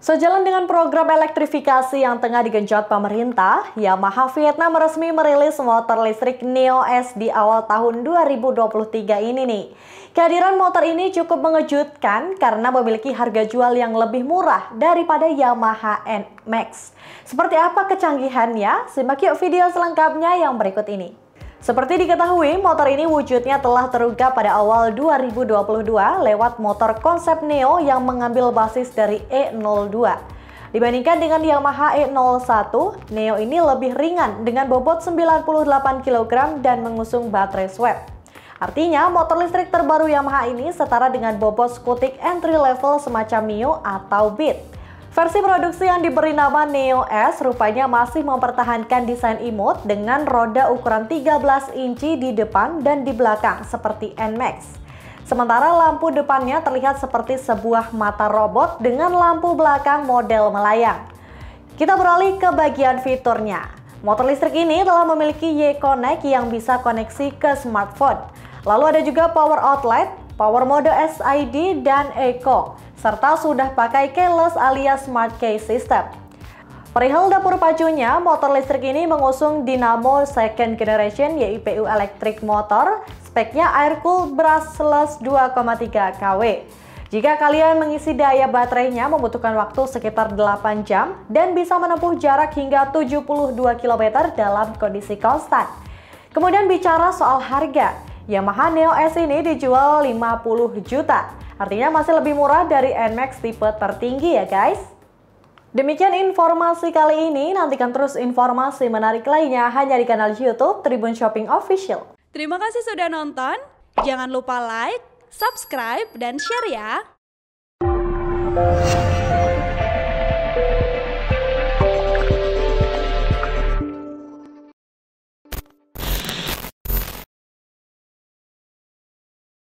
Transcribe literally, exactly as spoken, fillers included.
Sejalan dengan program elektrifikasi yang tengah digenjot pemerintah, Yamaha Vietnam resmi merilis motor listrik Neo S di awal tahun dua ribu dua puluh tiga ini nih. Kehadiran motor ini cukup mengejutkan karena memiliki harga jual yang lebih murah daripada Yamaha N Max. Seperti apa kecanggihannya? Simak yuk video selengkapnya yang berikut ini. Seperti diketahui, motor ini wujudnya telah terungkap pada awal dua ribu dua puluh dua lewat motor konsep Neo yang mengambil basis dari E nol dua. Dibandingkan dengan Yamaha E nol satu, Neo ini lebih ringan dengan bobot sembilan puluh delapan kilogram dan mengusung baterai swap. Artinya, motor listrik terbaru Yamaha ini setara dengan bobot skutik entry level semacam Mio atau Beat. Versi produksi yang diberi nama Neo S rupanya masih mempertahankan desain imut dengan roda ukuran tiga belas inci di depan dan di belakang seperti N Max. Sementara lampu depannya terlihat seperti sebuah mata robot dengan lampu belakang model melayang. Kita beralih ke bagian fiturnya. Motor listrik ini telah memiliki Y-Connect yang bisa koneksi ke smartphone. Lalu ada juga power outlet, power mode S I D, dan Eco, serta sudah pakai keyless alias smart key system. Perihal dapur pacunya, motor listrik ini mengusung dinamo second generation Y I P U electric motor, speknya air-cooled brushless dua koma tiga kilowatt. Jika kalian mengisi daya baterainya membutuhkan waktu sekitar delapan jam dan bisa menempuh jarak hingga tujuh puluh dua kilometer dalam kondisi konstan. Kemudian bicara soal harga, Yamaha Neo S ini dijual lima puluh juta. Artinya masih lebih murah dari N Max tipe tertinggi ya guys. Demikian informasi kali ini, nantikan terus informasi menarik lainnya hanya di kanal YouTube Tribun Shopping Official. Terima kasih sudah nonton, jangan lupa like, subscribe, dan share ya.